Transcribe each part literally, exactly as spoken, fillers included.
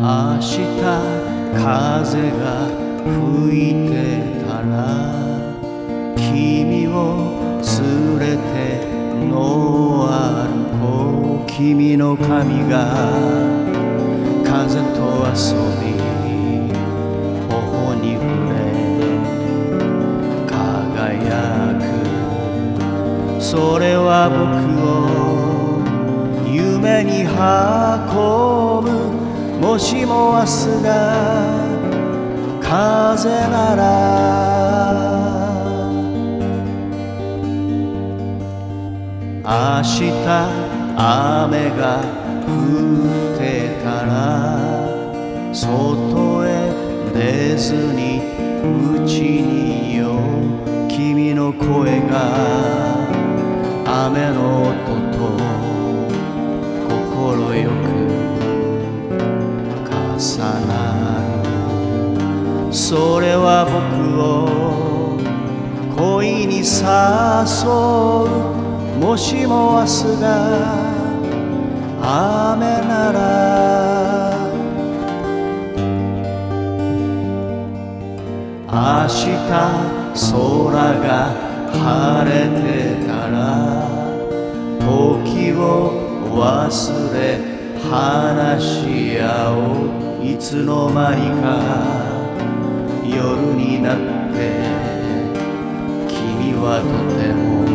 明日風が吹いてたら君を連れて野歩こう。君の髪が風と遊び頬に触れ輝く。それは僕を夢に運ぶ。もしも明日が風なら明日雨が降ってたら外へ出ずにうちにいよう。君の声が雨の音と心よく重なる。それは僕を恋に誘う。もしも明日が雨なら明日空が晴れてたら時を忘れ話し合おう。いつの間にか夜になって君はとても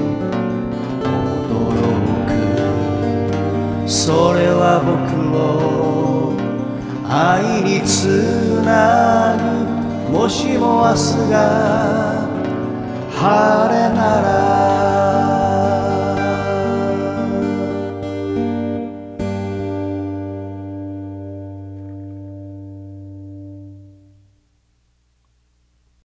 驚く。それは僕を愛につなぐ。もしも明日が晴れなら